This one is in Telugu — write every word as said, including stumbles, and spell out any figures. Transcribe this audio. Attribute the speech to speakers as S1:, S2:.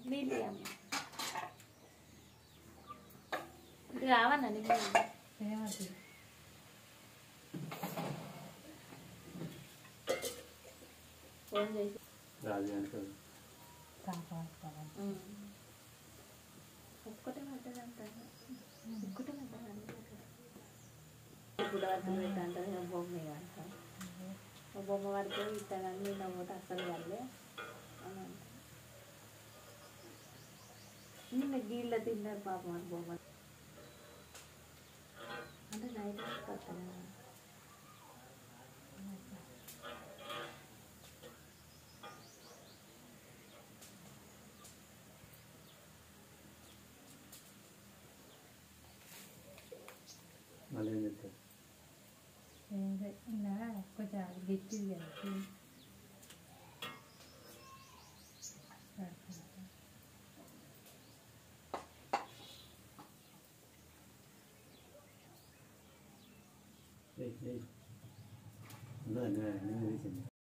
S1: నీళ్ళు అమ్మ ఇది కావన్నా నీళ్ళు
S2: ఏమవుతుంది
S1: ఫోన్ చేసి
S3: రాజు అంటారు
S1: ఒక్కటే పడ్డది అంటారు ఒక్కటే పడ్డది ఇప్పుడు అర్థం పెట్టంటారు బొమ్మ అంటారు బొమ్మ పడితే ఇట్లా కానీ నిన్న పోతే అస్సలు వాళ్ళే అని అంటారు నిన్న గీళ్ళ తిన్నారు పాపం అని బొమ్మ అంటే నైట్ వస్తాను
S3: మళ్ళీ ఏం చెప్తారు
S2: ఇలా కొంచెం గట్టిది కదా
S3: ఏ ఏ తీసింది